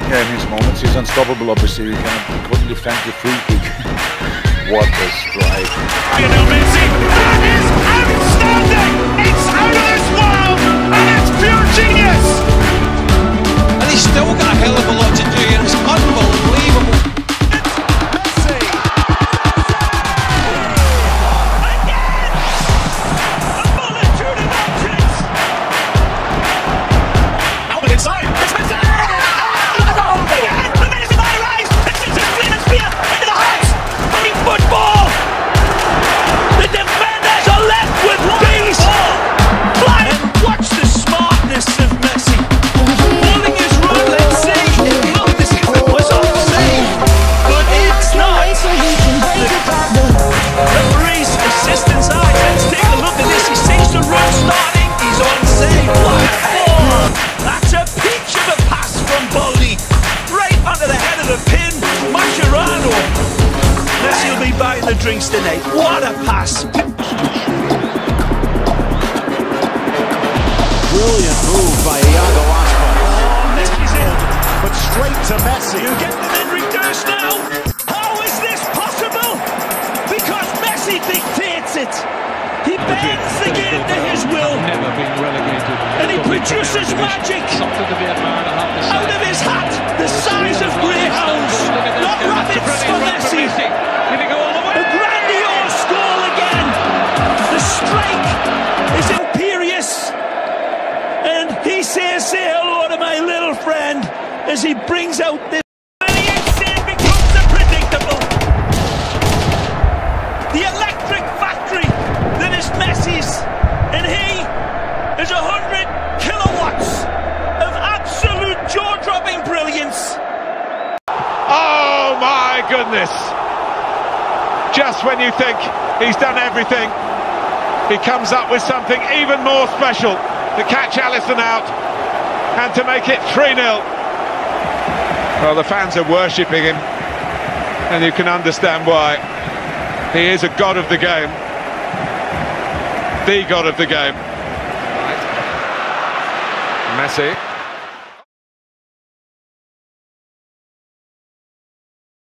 Yeah, in his moments he's unstoppable. Obviously, he couldn't defend the free kick. What a strike! Lionel Messi, that is outstanding! It's out of this world, and it's pure genius! And he's still got a hell of a lot to do, and it's unbelievable. It's Messi! Again! A multitude of objects! Out inside! It's Messi! Again! The Messi might arrive! It's a clean spear into the heart! Running football! The defenders are left with peace! Fly! And watch the smartness of Messi! Holding his run, let's see! Look, this was offside! But it's not! The referee's assistant's eyes. Let's take a look at this. He sees the run starting. He's onside. What a ball! That's a peach of a pass from Baldi. Right under the head of the pin. Mascherano. Messi will be buying the drinks tonight. What a pass! Brilliant move by Iago Aspas. Oh, Messi's in. But straight to Messi. You get the Henrik Durst now. How is this possible? Because Messi dictates it. He bends the game to his will. Never been relegated. And he produces magic. Something to be admired, I have to say. Out of his hat, the size of greyhounds. Not rabbits for Messi. Did he go all the way? A grandiose goal again. The strike is imperious. And he says, say hello to my little friend as he brings out this. And the insane becomes unpredictable. The electric factory that is Messi's. And he is 100 kilowatts of absolute jaw-dropping brilliance. Oh my goodness! Just when you think he's done everything, he comes up with something even more special to catch Alisson out and to make it 3-0. Well, the fans are worshipping him, and you can understand why. He is a god of the game, the god of the game. Messi.